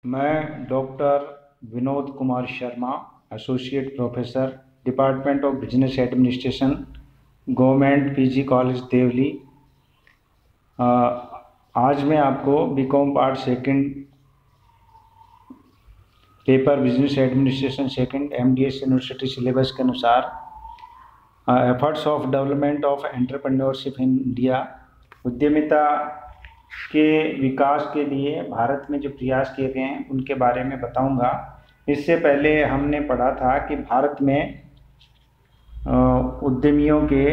मैं doctor Vinod Kumar Sharma, associate professor, department of business administration, government PG college Deoli. आज मैं आपको BCom part second paper business administration second MDS university syllabus के अनुसार efforts of development of entrepreneurship in India, उद्यमिता के विकास के लिए भारत में जो प्रयास किए गए हैं उनके बारे में बताऊंगा। इससे पहले हमने पढ़ा था कि भारत में उद्यमियों के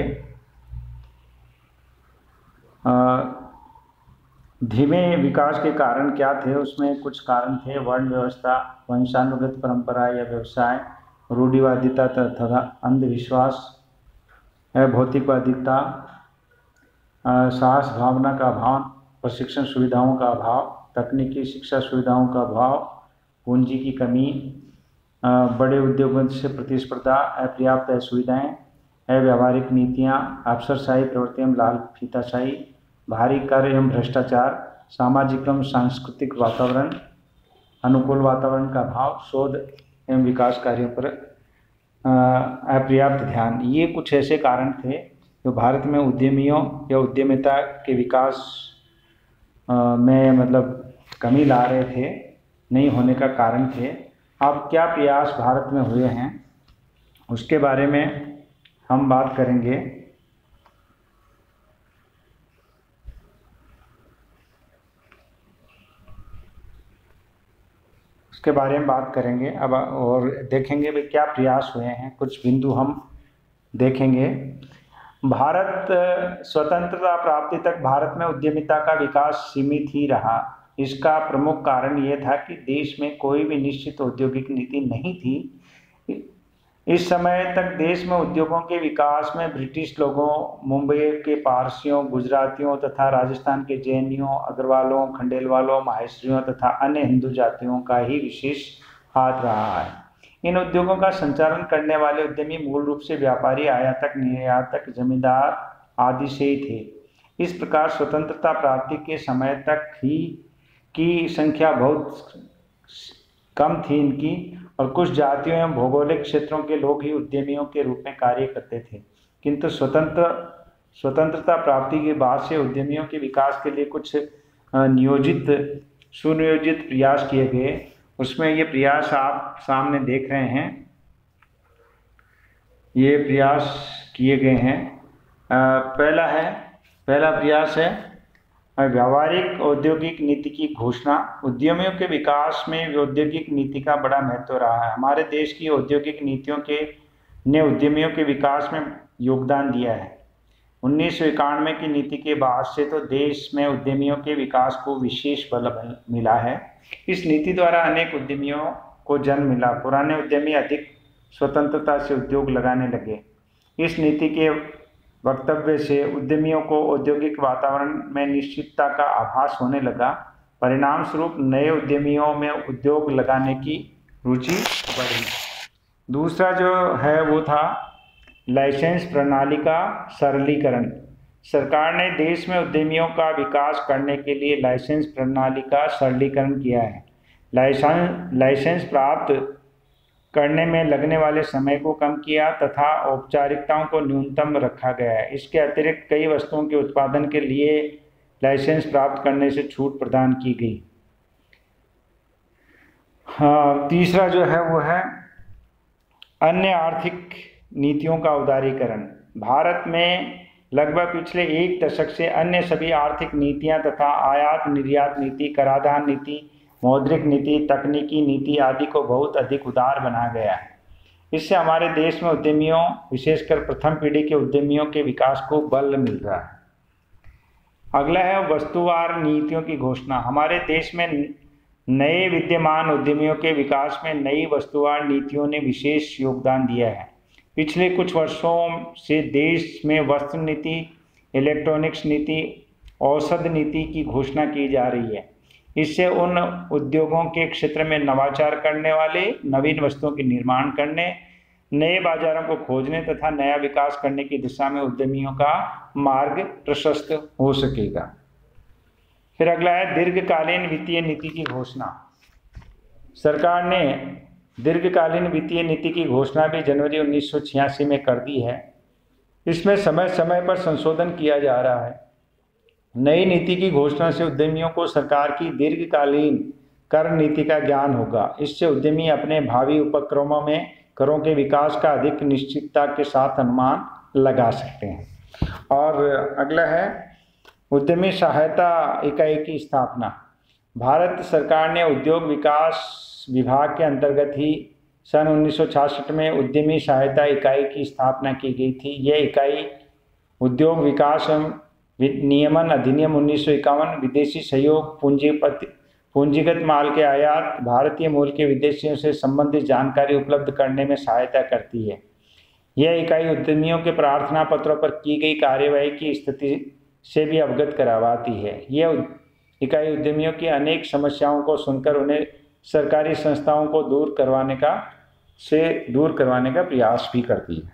धीमे विकास के कारण क्या थे। उसमें कुछ कारण थे: वर्ण व्यवस्था, वंशानुगत परंपरा या व्यवसाय, रूढ़िवादिता तथा अंधविश्वास, भौतिकवादिता, साहस भावना का अभाव, प्रशिक्षण सुविधाओं का अभाव, तकनीकी शिक्षा सुविधाओं का अभाव, पूंजी की कमी, बड़े उद्योगों से प्रतिस्पर्धा, अपर्याप्त सुविधाएं, अव्यावहारिक नीतियां, अफसरशाही प्रवृत्ति एवं लाल फीताशाही, भारी कर एवं भ्रष्टाचार, सामाजिक एवं सांस्कृतिक वातावरण, अनुकूल वातावरण का अभाव, शोध एवं विकास कार्यों पर अपर्याप्त ध्यान। ये कुछ ऐसे कारण थे जो भारत में उद्यमियों या उद्यमिता के विकास में कमी ला रहे थे, नहीं होने का कारण थे। अब क्या प्रयास भारत में हुए हैं उसके बारे में हम बात करेंगे। उसके बारे में बात करेंगे अब और देखेंगे भाई क्या प्रयास हुए हैं। कुछ बिंदु हम देखेंगे। भारत स्वतंत्रता प्राप्ति तक भारत में उद्यमिता का विकास सीमित ही रहा। इसका प्रमुख कारण ये था कि देश में कोई भी निश्चित औद्योगिक नीति नहीं थी। इस समय तक देश में उद्योगों के विकास में ब्रिटिश लोगों, मुंबई के पारसियों, गुजरातियों तथा राजस्थान के जैनियों, अग्रवालों, खंडेलवालों, माहेश्वरियों तथा अन्य हिंदू जातियों का ही विशेष हाथ रहा है। इन उद्योगों का संचालन करने वाले उद्यमी मूल रूप से व्यापारी, आयातक, निर्यातक, जमींदार आदि से ही थे। इस प्रकार स्वतंत्रता प्राप्ति के समय तक ही की संख्या बहुत कम थी इनकी, और कुछ जातियों एवं भौगोलिक क्षेत्रों के लोग ही उद्यमियों के रूप में कार्य करते थे। किंतु स्वतंत्रता प्राप्ति के बाद से उद्यमियों के विकास के लिए कुछ सुनियोजित प्रयास किए गए। उसमें ये प्रयास आप सामने देख रहे हैं, ये प्रयास किए गए हैं। पहला प्रयास है व्यावहारिक औद्योगिक नीति की घोषणा। उद्यमियों के विकास में औद्योगिक नीति का बड़ा महत्व रहा है। हमारे देश की औद्योगिक नीतियों ने उद्यमियों के विकास में योगदान दिया है। 1991 की नीति के बाद से तो देश में उद्यमियों के विकास को विशेष बल मिला है। इस नीति द्वारा अनेक उद्यमियों को जन्म मिला। पुराने उद्यमी अधिक स्वतंत्रता से उद्योग लगाने लगे। इस नीति के वक्तव्य से उद्यमियों को औद्योगिक वातावरण में निश्चितता का आभास होने लगा। परिणाम स्वरूप नए उद्यमियों में उद्योग लगाने की रुचि बढ़ी। दूसरा जो है वो था लाइसेंस प्रणाली का सरलीकरण। सरकार ने देश में उद्यमियों का विकास करने के लिए लाइसेंस प्रणाली का सरलीकरण किया है। लाइसेंस प्राप्त करने में लगने वाले समय को कम किया तथा औपचारिकताओं को न्यूनतम रखा गया है। इसके अतिरिक्त कई वस्तुओं के उत्पादन के लिए लाइसेंस प्राप्त करने से छूट प्रदान की गई। तीसरा जो है वो है अन्य आर्थिक नीतियों का उदारीकरण। भारत में लगभग पिछले एक दशक से अन्य सभी आर्थिक नीतियां तथा आयात निर्यात नीति, कराधान नीति, मौद्रिक नीति, तकनीकी नीति आदि को बहुत अधिक उदार बनाया गया है। इससे हमारे देश में उद्यमियों, विशेषकर प्रथम पीढ़ी के उद्यमियों के विकास को बल मिल रहा है। अगला है वस्तुवार नीतियों की घोषणा। हमारे देश में नए विद्यमान उद्यमियों के विकास में नई वस्तुवार नीतियों ने विशेष योगदान दिया है। पिछले कुछ वर्षों से देश में वस्त्र नीति, इलेक्ट्रॉनिक्स नीति, औषध नीति की घोषणा की जा रही है। इससे उन उद्योगों के क्षेत्र में नवाचार करने वाले, नवीन वस्तुओं के निर्माण करने, नए बाजारों को खोजने तथा नया विकास करने की दिशा में उद्यमियों का मार्ग प्रशस्त हो सकेगा। फिर अगला है दीर्घकालीन वित्तीय नीति की घोषणा। सरकार ने दीर्घकालीन वित्तीय नीति की घोषणा भी जनवरी 1986 में कर दी है। इसमें समय समय पर संशोधन किया जा रहा है। नई नीति की घोषणा से उद्यमियों को सरकार की दीर्घकालीन कर नीति का ज्ञान होगा। इससे उद्यमी अपने भावी उपक्रमों में करों के विकास का अधिक निश्चितता के साथ अनुमान लगा सकते हैं। और अगला है उद्यमी सहायता इकाई की स्थापना। भारत सरकार ने उद्योग विकास विभाग के अंतर्गत ही सन 1966 में उद्यमी सहायता इकाई की स्थापना की गई थी। यह इकाई उद्योग विकास एवं नियमन अधिनियम 1951, विदेशी सहयोग, पूंजीगत माल के आयात, भारतीय मूल के विदेशियों से संबंधित जानकारी उपलब्ध करने में सहायता करती है। यह इकाई उद्यमियों के प्रार्थना पत्रों पर की गई कार्यवाही की स्थिति से भी अवगत करवाती है। यह इकाई उद्यमियों की अनेक समस्याओं को सुनकर उन्हें सरकारी संस्थाओं को दूर करवाने का प्रयास भी करती है।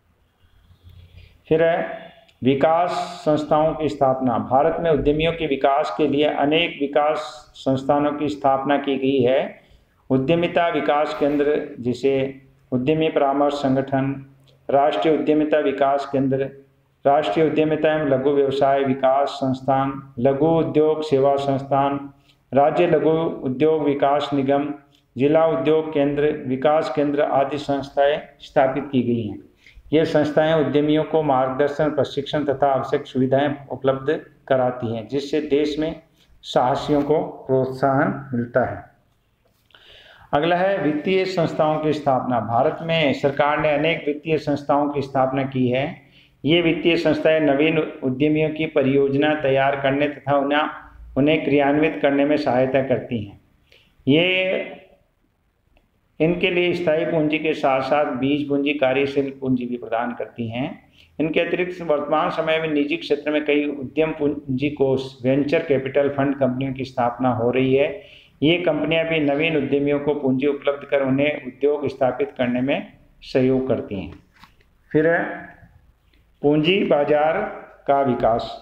फिर है विकास संस्थाओं की स्थापना। भारत में उद्यमियों के विकास के लिए अनेक विकास संस्थानों की स्थापना की गई है। उद्यमिता विकास केंद्र, जिसे उद्यमी परामर्श संगठन, राष्ट्रीय उद्यमिता विकास केंद्र, राष्ट्रीय उद्यमिता एवं लघु व्यवसाय विकास संस्थान, लघु उद्योग सेवा संस्थान, राज्य लघु उद्योग विकास निगम, जिला उद्योग केंद्र, विकास केंद्र आदि संस्थाएं स्थापित की गई हैं। ये संस्थाएं उद्यमियों को मार्गदर्शन, प्रशिक्षण तथा आवश्यक सुविधाएं उपलब्ध कराती हैं, जिससे देश में साहसियों को प्रोत्साहन मिलता है। अगला है वित्तीय संस्थाओं की स्थापना। भारत में सरकार ने अनेक वित्तीय संस्थाओं की स्थापना की है। ये वित्तीय संस्थाएं नवीन उद्यमियों की परियोजना तैयार करने तथा उन्हें क्रियान्वित करने में सहायता करती हैं। ये इनके लिए स्थायी पूंजी के साथ साथ बीज पूंजी, कार्यशील पूंजी भी प्रदान करती हैं। इनके अतिरिक्त वर्तमान समय में निजी क्षेत्र में कई उद्यम पूंजी कोष, वेंचर कैपिटल फंड कंपनियों की स्थापना हो रही है। ये कंपनियां भी नवीन उद्यमियों को पूंजी उपलब्ध कर उन्हें उद्योग स्थापित करने में सहयोग करती हैं। फिर है पूंजी बाजार का विकास।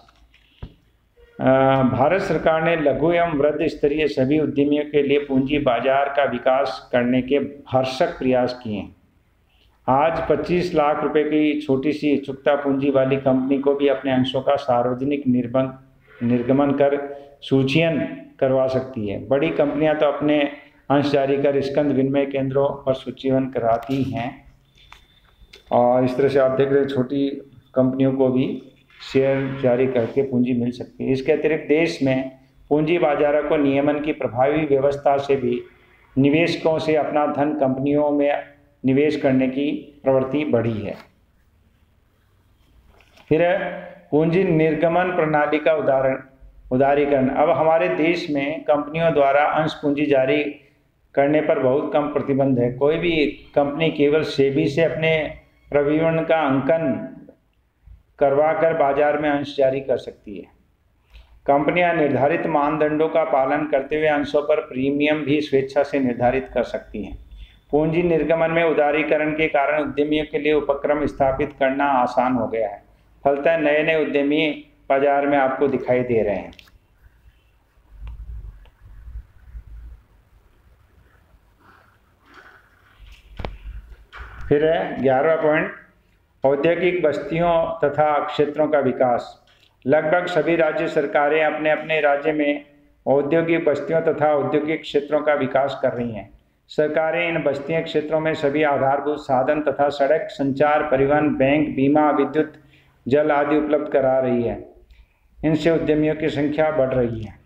भारत सरकार ने लघु एवं वृहद स्तरीय सभी उद्यमियों के लिए पूंजी बाजार का विकास करने के भरसक प्रयास किए हैं। आज 25 लाख रुपए की छोटी सी चुकता पूंजी वाली कंपनी को भी अपने अंशों का सार्वजनिक निर्गमन कर सूचीयन करवा सकती है। बड़ी कंपनियां तो अपने अंश जारी कर स्कंद विनिमय केंद्रों पर सूचीयन कराती हैं, और इस तरह से आप देख रहे हैं छोटी कंपनियों को भी शेयर जारी करके पूंजी मिल सकती है। इसके अतिरिक्त देश में पूंजी बाजारों को नियमन की प्रभावी व्यवस्था से भी निवेशकों से अपना धन कंपनियों में निवेश करने की प्रवृत्ति बढ़ी है। फिर पूंजी निर्गमन प्रणाली का उदारीकरण। अब हमारे देश में कंपनियों द्वारा अंश पूंजी जारी करने पर बहुत कम प्रतिबंध है। कोई भी कंपनी केवल सेबी से अपने प्रविवरण का अंकन करवाकर बाजार में अंश जारी कर सकती है। कंपनियां निर्धारित मानदंडों का पालन करते हुए अंशों पर प्रीमियम भी स्वेच्छा से निर्धारित कर सकती हैं। पूंजी निर्गमन में उदारीकरण के कारण उद्यमियों के लिए उपक्रम स्थापित करना आसान हो गया है। फलतः नए नए उद्यमी बाजार में आपको दिखाई दे रहे हैं। फिर है 11वां पॉइंट, औद्योगिक बस्तियों तथा क्षेत्रों का विकास। लगभग सभी राज्य सरकारें अपने अपने राज्य में औद्योगिक बस्तियों तथा औद्योगिक क्षेत्रों का विकास कर रही हैं। सरकारें इन बस्तियों क्षेत्रों में सभी आधारभूत साधन तथा सड़क, संचार, परिवहन, बैंक, बीमा, विद्युत, जल आदि उपलब्ध करा रही है। इनसे उद्यमियों की संख्या बढ़ रही है।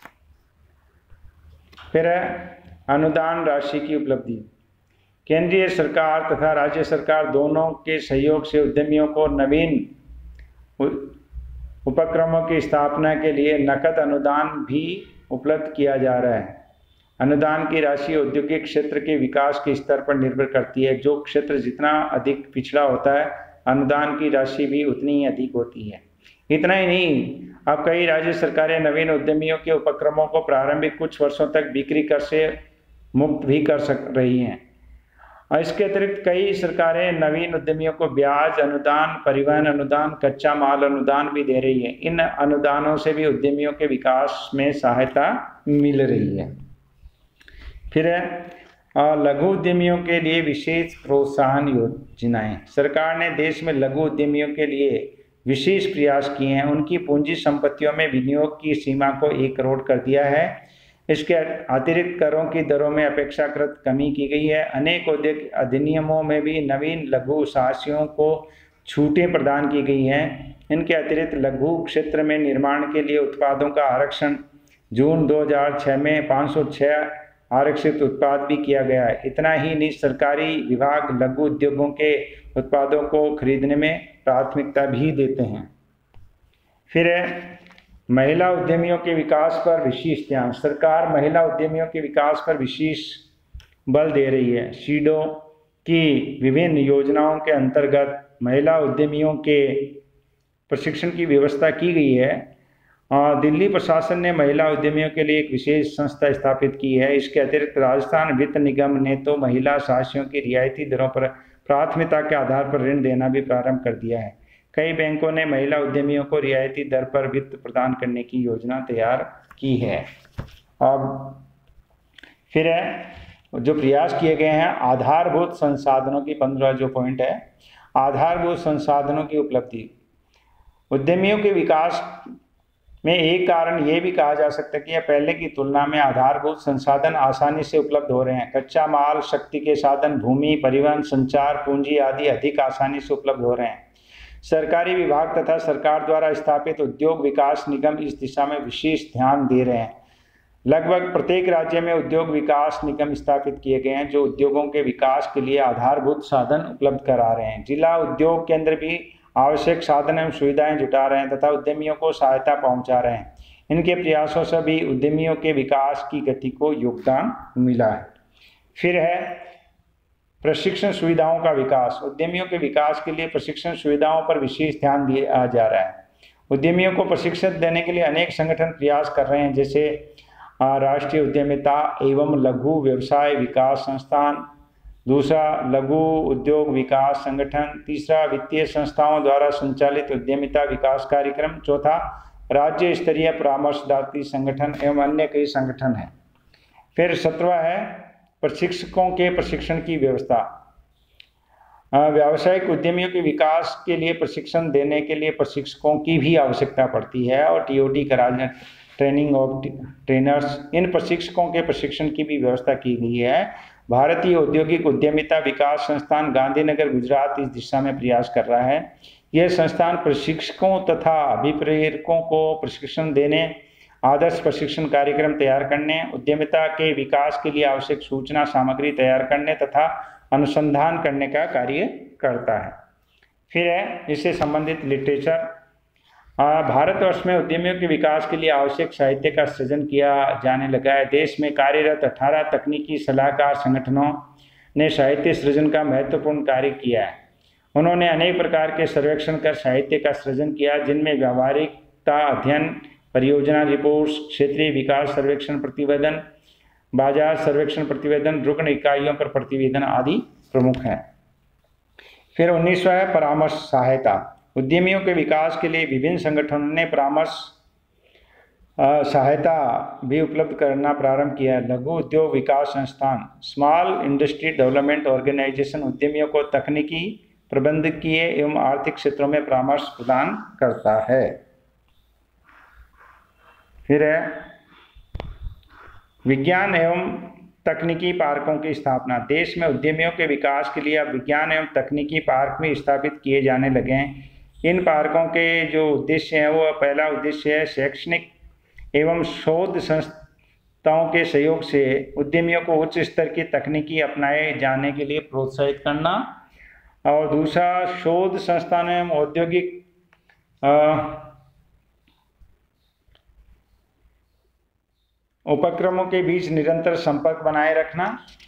फिर है अनुदान राशि की उपलब्धि। केंद्रीय सरकार तथा राज्य सरकार दोनों के सहयोग से उद्यमियों को नवीन उपक्रमों की स्थापना के लिए नकद अनुदान भी उपलब्ध किया जा रहा है। अनुदान की राशि औद्योगिक क्षेत्र के विकास के स्तर पर निर्भर करती है। जो क्षेत्र जितना अधिक पिछड़ा होता है, अनुदान की राशि भी उतनी ही अधिक होती है। इतना ही नहीं, अब कई राज्य सरकारें नवीन उद्यमियों के उपक्रमों को प्रारंभिक कुछ वर्षों तक बिक्री कर से मुक्त भी कर सक रही हैं। और इसके अतिरिक्त कई सरकारें नवीन उद्यमियों को ब्याज अनुदान, परिवहन अनुदान, कच्चा माल अनुदान भी दे रही है। इन अनुदानों से भी उद्यमियों के विकास में सहायता मिल रही है। फिर लघु उद्यमियों के लिए विशेष प्रोत्साहन योजनाएं। सरकार ने देश में लघु उद्यमियों के लिए विशेष प्रयास किए हैं। उनकी पूंजी संपत्तियों में विनियोग की सीमा को 1 करोड़ कर दिया है। इसके अतिरिक्त करों की दरों में अपेक्षाकृत कमी की गई है। अनेक औद्योगिक अधिनियमों में भी नवीन लघु साहसियों को छूटें प्रदान की गई हैं। इनके अतिरिक्त लघु क्षेत्र में निर्माण के लिए उत्पादों का आरक्षण जून 2006 में 506 आरक्षित उत्पाद भी किया गया है। इतना ही नहीं, सरकारी विभाग लघु उद्योगों के उत्पादों को खरीदने में प्राथमिकता भी देते हैं। फिर महिला उद्यमियों के विकास पर विशेष ध्यान। सरकार महिला उद्यमियों के विकास पर विशेष बल दे रही है। सीडो की विभिन्न योजनाओं के अंतर्गत महिला उद्यमियों के प्रशिक्षण की व्यवस्था की गई है। दिल्ली प्रशासन ने महिला उद्यमियों के लिए एक विशेष संस्था स्थापित की है। इसके अतिरिक्त राजस्थान वित्त निगम ने तो महिला साहसियों की रियायती दरों पर प्राथमिकता के आधार पर ऋण देना भी प्रारंभ कर दिया है। कई बैंकों ने महिला उद्यमियों को रियायती दर पर वित्त प्रदान करने की योजना तैयार की है। अब फिर जो प्रयास किए गए हैं, आधारभूत संसाधनों की 15 जो पॉइंट है, आधारभूत संसाधनों की उपलब्धि। उद्यमियों के विकास में एक कारण ये भी कहा जा सकता है कि पहले की तुलना में आधारभूत संसाधन आसानी से उपलब्ध हो रहे हैं। कच्चा माल, शक्ति के साधन, भूमि, परिवहन, संचार, पूंजी आदि अधिक आसानी से उपलब्ध हो रहे हैं। सरकारी विभाग तथा सरकार द्वारा स्थापित उद्योग विकास निगम इस दिशा में विशेष ध्यान दे रहे हैं। लगभग प्रत्येक राज्य में उद्योग विकास निगम स्थापित किए गए हैं जो उद्योगों के विकास के लिए आधारभूत साधन उपलब्ध करा रहे हैं। जिला उद्योग केंद्र भी आवश्यक साधन एवं सुविधाएं जुटा रहे हैं तथा उद्यमियों को सहायता पहुंचा रहे हैं। इनके प्रयासों से भी उद्यमियों के विकास की गति को योगदान मिला है। फिर है प्रशिक्षण सुविधाओं का विकास। उद्यमियों के विकास के लिए प्रशिक्षण सुविधाओं पर विशेष ध्यान दिया जा रहा है। उद्यमियों को प्रशिक्षण देने के लिए अनेक संगठन प्रयास कर रहे हैं, जैसे राष्ट्रीय उद्यमिता एवं लघु व्यवसाय विकास संस्थान, दूसरा लघु उद्योग विकास संगठन, तीसरा वित्तीय संस्थाओं द्वारा संचालित उद्यमिता विकास कार्यक्रम, चौथा राज्य स्तरीय परामर्शदात्री संगठन एवं अन्य कई संगठन हैं। फिर 17वां है प्रशिक्षकों के प्रशिक्षण की व्यवस्था। व्यावसायिक उद्यमियों के विकास के लिए प्रशिक्षण देने के लिए प्रशिक्षकों की भी आवश्यकता पड़ती है और टीओटी कराने, ट्रेनिंग ऑफ ट्रेनर्स, इन प्रशिक्षकों के प्रशिक्षण की भी व्यवस्था की गई है। भारतीय औद्योगिक उद्यमिता विकास संस्थान गांधीनगर गुजरात इस दिशा में प्रयास कर रहा है। यह संस्थान प्रशिक्षकों तथा अभिप्रेरकों को प्रशिक्षण देने, आदर्श प्रशिक्षण कार्यक्रम तैयार करने, उद्यमिता के विकास के लिए आवश्यक सूचना सामग्री तैयार करने तथा अनुसंधान करने का कार्य करता है। फिर है इससे संबंधित लिटरेचर। भारतवर्ष में उद्यमियों के विकास के लिए आवश्यक साहित्य का सृजन किया जाने लगा है। देश में कार्यरत 18 तकनीकी सलाहकार संगठनों ने साहित्य सृजन का महत्वपूर्ण कार्य किया है। उन्होंने अनेक प्रकार के सर्वेक्षण कर साहित्य का सृजन किया, जिनमें व्यावहारिकता अध्ययन, परियोजना रिपोर्ट्स, क्षेत्रीय विकास सर्वेक्षण प्रतिवेदन, बाजार सर्वेक्षण प्रतिवेदन, रुग्ण इकाइयों पर प्रतिवेदन आदि प्रमुख हैं। फिर 19वां है परामर्श सहायता। उद्यमियों के विकास के लिए विभिन्न संगठनों ने परामर्श सहायता भी उपलब्ध करना प्रारंभ किया है। लघु उद्योग विकास संस्थान, स्मॉल इंडस्ट्री डेवलपमेंट ऑर्गेनाइजेशन, उद्यमियों को तकनीकी, प्रबंधकीय एवं आर्थिक क्षेत्रों में परामर्श प्रदान करता है। फिर है विज्ञान एवं तकनीकी पार्कों की स्थापना। देश में उद्यमियों के विकास के लिए अब विज्ञान एवं तकनीकी पार्क भी स्थापित किए जाने लगे हैं। इन पार्कों के जो उद्देश्य हैं, वो पहला उद्देश्य है शैक्षणिक एवं शोध संस्थाओं के सहयोग से उद्यमियों को उच्च स्तर की तकनीकी अपनाए जाने के लिए प्रोत्साहित करना, और दूसरा शोध संस्थान एवं औद्योगिक उपक्रमों के बीच निरंतर संपर्क बनाए रखना,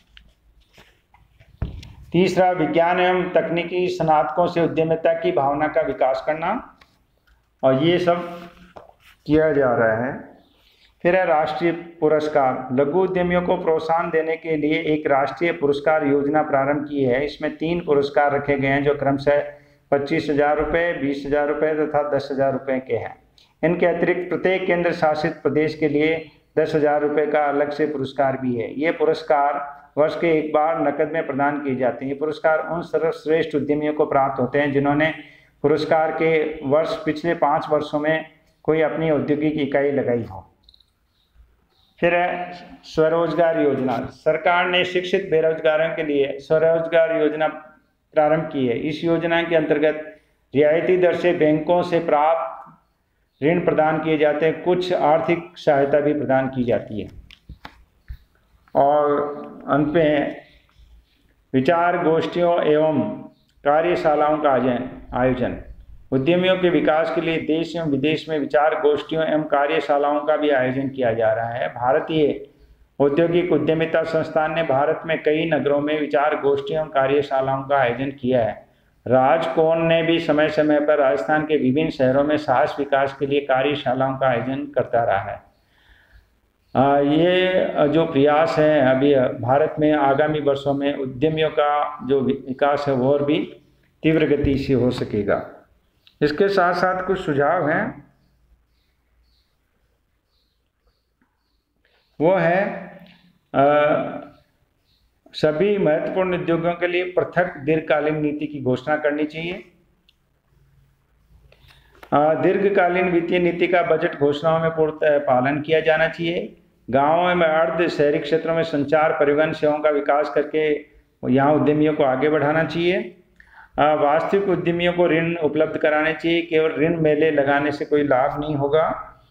तीसरा विज्ञान एवं तकनीकी स्नातकों से उद्यमिता की भावना का विकास करना, और ये सब किया जा रहा है। फिर है राष्ट्रीय पुरस्कार। लघु उद्यमियों को प्रोत्साहन देने के लिए एक राष्ट्रीय पुरस्कार योजना प्रारंभ की है। इसमें 3 पुरस्कार रखे गए हैं जो क्रमशः 25,000 रुपये, 20,000 रुपये तथा 10,000 रुपये के हैं। इनके अतिरिक्त प्रत्येक केंद्र शासित प्रदेश के लिए 10,000 रुपये का अलग से पुरस्कार भी है। ये पुरस्कार वर्ष के एक बार नकद में प्रदान किए जाते हैं। ये पुरस्कार उन सर्वश्रेष्ठ उद्यमियों को प्राप्त होते हैं जिन्होंने पुरस्कार के वर्ष पिछले 5 वर्षों में कोई अपनी औद्योगिक इकाई लगाई हो। फिर है स्वरोजगार योजना। सरकार ने शिक्षित बेरोजगारों के लिए स्वरोजगार योजना प्रारंभ की है। इस योजना के अंतर्गत रियायती दर से बैंकों से प्राप्त ऋण प्रदान किए जाते हैं, कुछ आर्थिक सहायता भी प्रदान की जाती है। और अंत में विचार गोष्ठियों एवं कार्यशालाओं का आयोजन। उद्यमियों के विकास के लिए देश एवं विदेश में विचार गोष्ठियों एवं कार्यशालाओं का भी आयोजन किया जा रहा है। भारतीय औद्योगिक उद्यमिता संस्थान ने भारत में कई नगरों में विचार गोष्ठियों एवं कार्यशालाओं का आयोजन किया है। राजकोन ने भी समय समय पर राजस्थान के विभिन्न शहरों में साहस विकास के लिए कार्यशालाओं का आयोजन करता रहा है। ये जो प्रयास है अभी भारत में आगामी वर्षों में उद्यमियों का जो विकास है वो और भी तीव्र गति से हो सकेगा। इसके साथ साथ कुछ सुझाव हैं, वो है सभी महत्वपूर्ण उद्योगों के लिए पृथक दीर्घकालीन नीति की घोषणा करनी चाहिए। दीर्घकालीन वित्तीय नीति का बजट घोषणाओं में पूर्णतः पालन किया जाना चाहिए। गांवों में अर्ध शहरी क्षेत्रों में संचार परिवहन सेवाओं का विकास करके यहाँ उद्यमियों को आगे बढ़ाना चाहिए। वास्तविक उद्यमियों को ऋण उपलब्ध कराने चाहिए, केवल ऋण मेले लगाने से कोई लाभ नहीं होगा।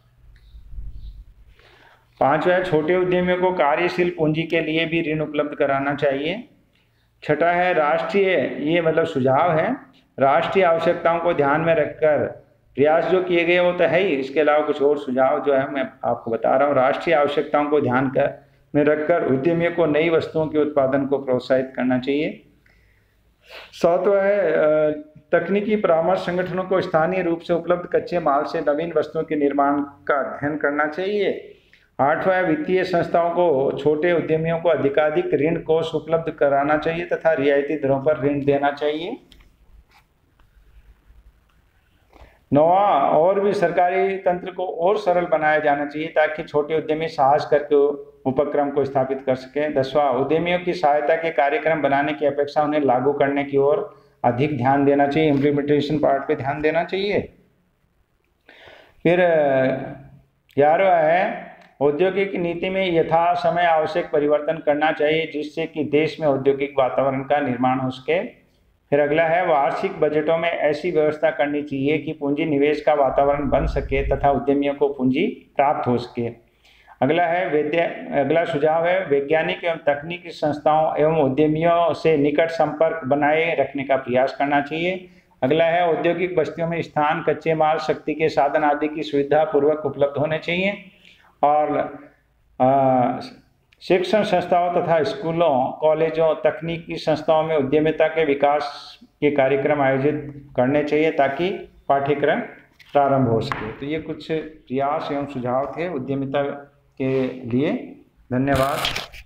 5वां, छोटे उद्यमियों को कार्यशील पूंजी के लिए भी ऋण उपलब्ध कराना चाहिए। 6वां है राष्ट्रीय, ये मतलब सुझाव है, राष्ट्रीय आवश्यकताओं को ध्यान में रखकर प्रयास जो किए गए वो तो है ही, इसके अलावा कुछ और सुझाव जो है मैं आपको बता रहा हूँ। राष्ट्रीय आवश्यकताओं को ध्यान में रखकर उद्यमियों को नई वस्तुओं के उत्पादन को प्रोत्साहित करना चाहिए। 7वां है तकनीकी परामर्श संगठनों को स्थानीय रूप से उपलब्ध कच्चे माल से नवीन वस्तुओं के निर्माण का अध्ययन करना चाहिए। 8वां वित्तीय संस्थाओं को छोटे उद्यमियों को अधिकाधिक ऋण कोष उपलब्ध कराना चाहिए तथा रियायती दरों पर ऋण देना चाहिए। 9वां, और भी सरकारी तंत्र को और सरल बनाया जाना चाहिए ताकि छोटे उद्यमी साहस करके उपक्रम को स्थापित कर सकें। 10वां, उद्यमियों की सहायता के कार्यक्रम बनाने की अपेक्षा उन्हें लागू करने की ओर अधिक ध्यान देना चाहिए, इम्प्लीमेंटेशन पार्ट पे ध्यान देना चाहिए। फिर 11वां है औद्योगिक नीति में यथा समय आवश्यक परिवर्तन करना चाहिए जिससे कि देश में औद्योगिक वातावरण का निर्माण हो सके। फिर अगला है वार्षिक बजटों में ऐसी व्यवस्था करनी चाहिए कि पूंजी निवेश का वातावरण बन सके तथा उद्यमियों को पूंजी प्राप्त हो सके। अगला सुझाव है वैज्ञानिक एवं तकनीकी संस्थाओं एवं उद्यमियों से निकट संपर्क बनाए रखने का प्रयास करना चाहिए। अगला है औद्योगिक बस्तियों में स्थान, कच्चे माल, शक्ति के साधन आदि की सुविधा पूर्वक उपलब्ध होने चाहिए। और शिक्षण संस्थाओं तथा स्कूलों, कॉलेजों, तकनीकी संस्थाओं में उद्यमिता के विकास के कार्यक्रम आयोजित करने चाहिए ताकि पाठ्यक्रम प्रारंभ हो सके। तो ये कुछ प्रयास एवं सुझाव थे उद्यमिता के लिए। धन्यवाद।